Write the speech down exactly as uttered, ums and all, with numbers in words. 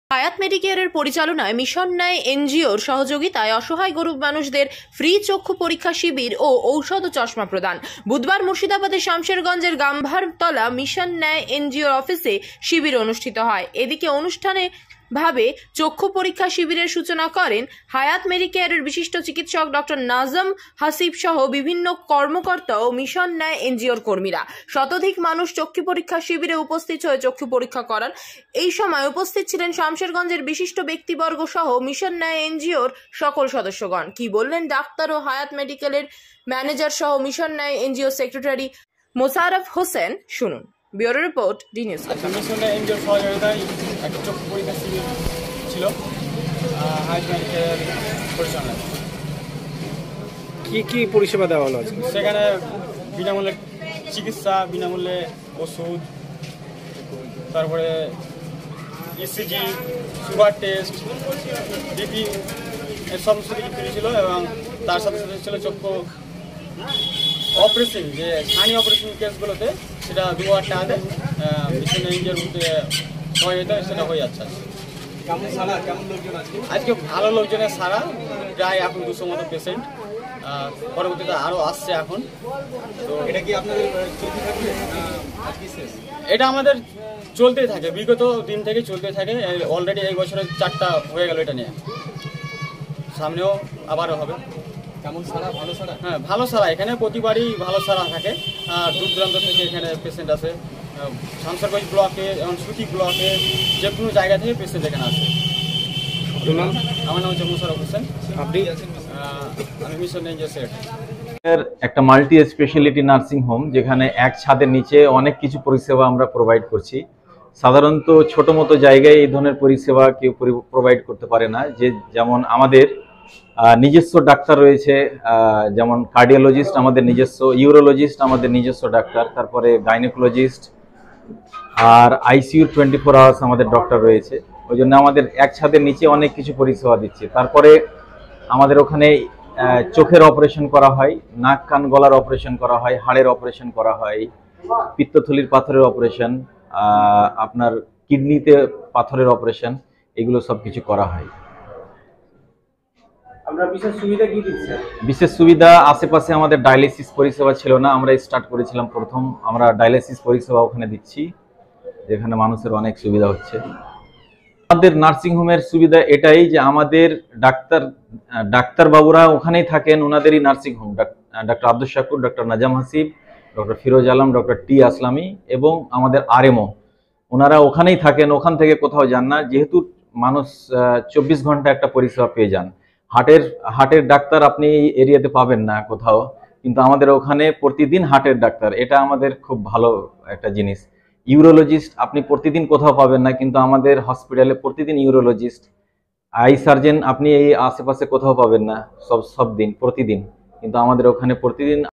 হায়াত মেডিকেয়ারের পরিচালনায় মিশন ন্যায় এনজিওর সহযোগিতায় অসহায় গরিব মানুষদের ফ্রি চক্ষু পরীক্ষা শিবির ও ঔষধ ও চশমা প্রদান। বুধবার মুর্শিদাবাদের শামশেরগঞ্জের গাম্ভারতলা মিশন ন্যায় এনজিওর অফিসে শিবির অনুষ্ঠিত হয়। এদিকে অনুষ্ঠানে ভাবে চক্ষু পরীক্ষা শিবিরের সূচনা করেন হায়াত মেডিকেয়ারের বিশিষ্ট চিকিৎসক ডক্টর নাজম হাসিব সহ বিভিন্ন কর্মকর্তা ও মিশন ন্যায় এনজিওর কর্মীরা। শতাধিক মানুষ চক্ষু পরীক্ষা শিবিরে উপস্থিত হয়ে চক্ষু পরীক্ষা করান। এই সময় উপস্থিত ছিলেন শামশেরগঞ্জের বিশিষ্ট ব্যক্তিবর্গ সহ মিশন ন্যায় এনজিওর সকল সদস্যগণ। কি বললেন ডাক্তার ও হায়াত মেডিকেলের ম্যানেজার সহ মিশন ন্যায় এনজিও সেক্রেটারি মোশাররফ হোসেন, শুনুন। Bureau report, D news. Mission Nyay এনজিওর সহযোগিতায় একটা চক্ষু পরীক্ষা শিবির ছিল হায়াত মেডিকেলের পরিচালনায়। কি কি পরিষেবা দেওয়া হলো? সেখানে বিনামূল্যে চিকিৎসা, বিনামূল্যে ওষুধ, তারপরে ইসিজি, সুগার টেস্ট, বিপি, এর সমস্ত কিছু ফ্রি ছিল এবং তার সাথে সাথে ছিল চক্ষু অপারেশন, যে ছানি অপারেশন কেসগুলোতে সেটা দু হাজার টাকাতে মিশন এনজিওর মধ্যে সহযোগিতা সেটা হয়ে যাচ্ছে। আজকে ভালো লোকজনের সারা, প্রায় এখন দুশো মতো পেশেন্ট, পরবর্তীতে আরও আসছে এখন। তো এটা কি আপনাদের চলতে থাকবে? এটা আমাদের চলতেই থাকে, বিগত দিন থেকে চলতে থাকে। অলরেডি এই বছরের চারটা হয়ে গেল এটা নিয়ে, সামনেও আবারও হবে। কেমন সারা? ভালো সারা? হ্যাঁ, ভালো সারা। এখানে প্রতিবারই ভালো সারা থাকে। দূর দূরান্ত থেকে এখানে পেশেন্ট আসে, শামশেরগঞ্জ ব্লকে, এবং সুতি ব্লকে, যে কোনো জায়গা থেকে পেশেন্ট এখানে আসে। আমার নাম হচ্ছে মোশাররফ হোসেন। আপনি? আমি মিশন এনজিও সেট একটা মাল্টি স্পেশালিটি নার্সিং হোম, যেখানে এক ছাদের নিচে অনেক কিছু পরিষেবা আমরা প্রোভাইড করছি। সাধারণত ছোট মতো জায়গায় এই ধরনের পরিষেবা কেউ প্রোভাইড করতে পারে না। যে যেমন আমাদের নিজস্ব ডাক্তার রয়েছে, যেমন কার্ডিওলজিস্ট আমাদের নিজস্ব, ইউরোলজিস্ট আমাদের নিজস্ব ডাক্তার, তারপরে গাইনোকোলজিস্ট, আর আইসিইউ টোয়েন্টি ফোর আওয়ার্স আমাদের ডক্টর রয়েছে। ওই জন্য আমাদের এক ছাদের নিচে অনেক কিছু পরিষেবা দিচ্ছে। তারপরে আমাদের ওখানে চোখের অপারেশন করা হয়, নাক কান গলার অপারেশন করা হয়, হাড়ের অপারেশন করা হয়, পিত্তথলির পাথরের অপারেশন, আপনার কিডনিতে পাথরের অপারেশন, এগুলো সব কিছু করা হয়। আমরা বিশেষ সুবিধা কি দিচ্ছি? বিশেষ সুবিধা, আশেপাশে আমাদের ডায়ালিসিস পরিষেবা ছিল না, আমরা স্টার্ট করেছিলাম প্রথম। আমরা ডায়ালিসিস পরিষেবা ওখানে দিচ্ছি, যেখানে মানুষের অনেক সুবিধা হচ্ছে। আমাদের নার্সিংহোমের সুবিধা এটাই যে আমাদের ডাক্তার ডাক্তারবাবুরা ওখানেই থাকেন, ওনাদেরই nursing home. Doctor Abdul Shakur, doctor Najam Hasib, doctor Firoz Alam, doctor T Aslami এবং আমাদের আরএমও, ওনারা ওখানেই থাকেন, ওখান থেকে কোথাও যান না। যেহেতু মানুষ চব্বিশ ঘন্টা একটা পরিষেবা পেয়ে যান। হার্টের হার্টের ডাক্তার আপনি এই এরিয়াতে পাবেন না কোথাও, কিন্তু আমাদের ওখানে প্রতিদিন হার্টের ডাক্তার, এটা আমাদের খুব ভালো একটা জিনিস। ইউরোলজিস্ট আপনি প্রতিদিন কোথাও পাবেন না, কিন্তু আমাদের হসপিটালে প্রতিদিন ইউরোলজিস্ট। আই সার্জন আপনি এই আশেপাশে কোথাও পাবেন না, সব সব দিন প্রতিদিন, কিন্তু আমাদের ওখানে প্রতিদিন